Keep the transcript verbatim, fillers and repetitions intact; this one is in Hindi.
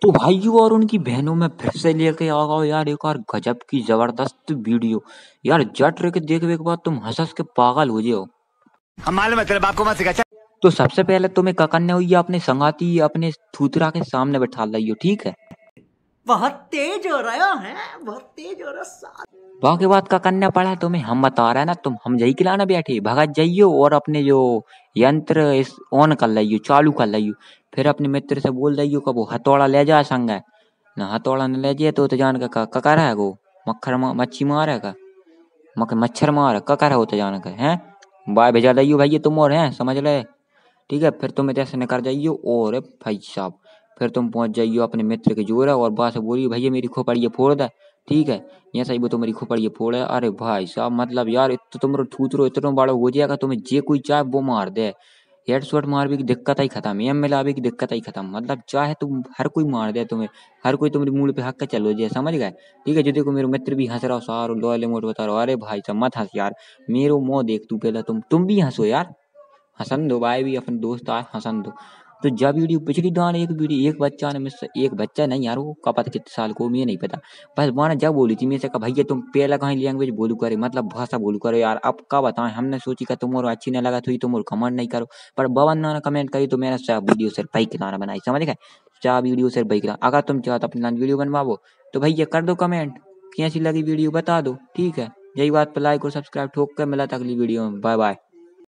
तो भाइयों और उनकी बहनों में फिर से लेके आ गओ यार एक और गजब की जबरदस्त वीडियो। यार जट के देखने के बाद तुम हंस हंस के पागल हो जाओ। हम मालूम है तेरे बाप को मत सिखा। तो सबसे पहले तुम्हें क्या करना हुई अपने संगाती अपने थूतरा के सामने बैठा लियो, ठीक है। बहुत तेज हो रहा है, बहुत तेज हो रहा। बाकी बात का करना पड़ा तुम्हें, हम बता रहे हैं ना, तुम हम जही खिलाना बैठे भगत जाइयो और अपने जो यंत्र इस ऑन कर लियो, चालू कर लियो। फिर अपने मित्र से बोल दियो कि वो हथौड़ा ले जा संग है ना, हथौड़ा न ले जाए तो, तो जान का ककर है वो मक्खर मा, मच्छी मारेगा मक मच्छर मार ककर होते जान का है। बाय भेजा दियो भैया तुम और हैं समझ ले, ठीक है। फिर तुम ऐसे निकल जाइयो और भाई साहब फिर तुम पहुंच जाइयो अपने मित्र के जोरा और बात से बोलियो भैया मेरी खोपड़ी फोड़ दे, ठीक है। ये सही वो तुम्हारी खोपड़ी फोड़ है। अरे भाई साहब मतलब यार इत तुम थूतरो इतना बड़ा हो जाएगा, तुम्हें जे कोई चाहे वो मार दे। हेडशॉट मारने की दिक्कत ही खत्म, एम मिलावे की दिक्कत ही खत्म, मतलब चाहे तुम हर कोई मार दे तुम्हें, हर कोई तुम्हारे मूड पे हक के चलो जाए समझ गए, ठीक है। जो देखो मेरे मित्र भी हंस रहा सारो लॉयल इमोट बता रहा, अरे भाई साहब मत हंस यार, मेरो मुंह देख तू पहले, तुम तुम भी हंसो यार, हसन दो भाई भी अपन दोस्त आए हसन दो। तो जब वीडियो पिछली दान एक वीडियो एक बच्चा ने मुझसे, एक बच्चा नहीं यार वो का पता कितने साल को मुझे नहीं पता, बस मैंने जब बोली थी मेरे से कहा भैया तुम पहला कहीं लैंग्वेज बोलू करे मतलब भाषा बोलू करो यार, अब का बताएं, हमने सोची का तुम और अच्छी नहीं लगा तो तुम और कमेंट नहीं करो, पर बवन ने कमेंट करी तो मैंने सब वीडियो सिर्फ भाई के गाना बनाई समझ गए, चाह वीडियो सिर्फ भाई के, अगर तुम चाहते अपने वीडियो बनवाओ तो भैया कर दो कमेंट, कैसी लगी वीडियो बता दो, ठीक है। यही बात पर लाइक और सब्सक्राइब ठोक कर मिला था अगली वीडियो में, बाय बाय।